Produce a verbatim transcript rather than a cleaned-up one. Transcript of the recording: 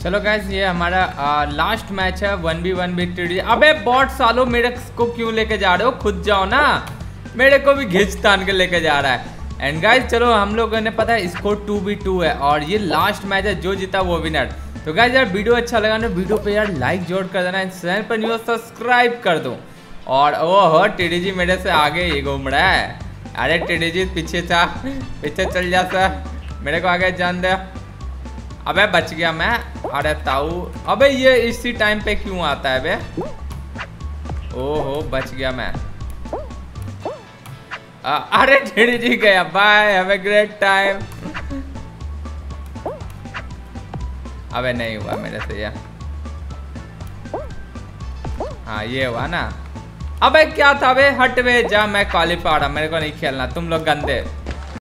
चलो गाइस ये हमारा लास्ट मैच है one B one B T D. अबे बॉट सालो मेरे को क्यों लेके जा रहे हो, खुद जाओ ना, मेरे को भी घिंच तान के लेके जा रहा है। एंड गाइस चलो हम लोगों ने पता है स्कोर टू बी टू है और ये लास्ट मैच है, जो जीता वो विनर। तो गाइस यार वीडियो अच्छा लगा ना, वीडियो पे यार लाइक जोड़ कर देना, चैनल पर न्यू सब्सक्राइब कर दो। और ओहो टीडी जी मेरे से आगे ही घूम रहा है। अरे टीडी जी पीछे चा पीछे चल जा सर, मेरे को आगे जान दे। अबे बच गया मैं। अरे ताऊ अबे ये इसी टाइम पे क्यों आता है बे। ओहो बच गया मैं। आ, अरे टीडी जी गया, bye have a great time. अबे नहीं हुआ मेरे से यार। हाँ ये हुआ ना। अबे क्या था बे, हट बे जा, मैं क्वालिफाई रहा, मेरे को नहीं खेलना, तुम लोग गंदे।